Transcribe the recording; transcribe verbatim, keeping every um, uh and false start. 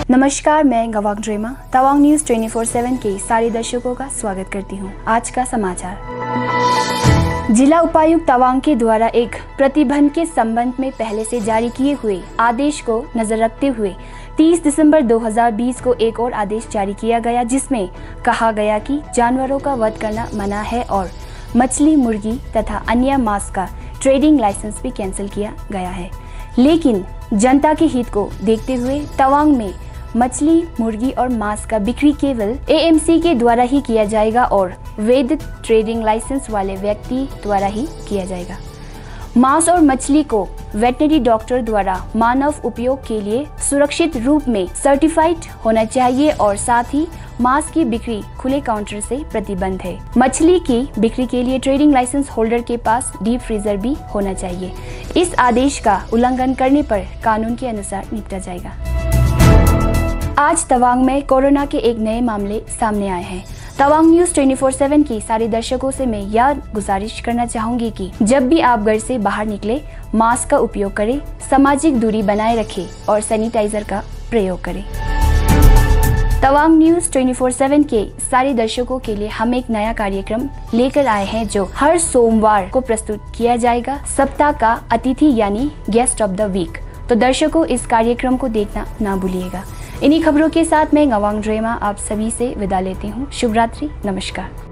नमस्कार, मैं गवांग ड्रेमा तवांग न्यूज चौबीस सात के सारे दर्शकों का स्वागत करती हूं। आज का समाचार। जिला उपायुक्त तवांग के द्वारा एक प्रतिबंध के संबंध में पहले से जारी किए हुए आदेश को नजर रखते हुए तीस दिसंबर दो हज़ार बीस को एक और आदेश जारी किया गया, जिसमें कहा गया कि जानवरों का वध करना मना है और मछली, मुर्गी तथा अन्य मांस का ट्रेडिंग लाइसेंस भी कैंसिल किया गया है। लेकिन जनता के हित को देखते हुए तवांग में मछली, मुर्गी और मांस का बिक्री केवल ए एम सी के द्वारा ही किया जाएगा और वैध ट्रेडिंग लाइसेंस वाले व्यक्ति द्वारा ही किया जाएगा। मांस और मछली को वेटनरी डॉक्टर द्वारा मानव उपयोग के लिए सुरक्षित रूप में सर्टिफाइड होना चाहिए और साथ ही मांस की बिक्री खुले काउंटर से प्रतिबंध है। मछली की बिक्री के लिए ट्रेडिंग लाइसेंस होल्डर के पास डीप फ्रीजर भी होना चाहिए। इस आदेश का उल्लंघन करने पर कानून के अनुसार निपटा जाएगा। आज तवांग में कोरोना के एक नए मामले सामने आए हैं। तवांग न्यूज चौबीस सात की सारे दर्शकों से मैं यह गुजारिश करना चाहूंगी कि जब भी आप घर से बाहर निकले, मास्क का उपयोग करें, सामाजिक दूरी बनाए रखें और सैनिटाइजर का प्रयोग करें। तवांग न्यूज चौबीस सात के सारे दर्शकों के लिए हम एक नया कार्यक्रम लेकर आए हैं जो हर सोमवार को प्रस्तुत किया जाएगा। सप्ताह का अतिथि यानी गेस्ट ऑफ द वीक। तो दर्शकों, इस कार्यक्रम को देखना ना भूलिएगा। इन्हीं खबरों के साथ मैं गवांग ड्रेमा आप सभी से विदा लेती हूँ। शुभ रात्रि, नमस्कार।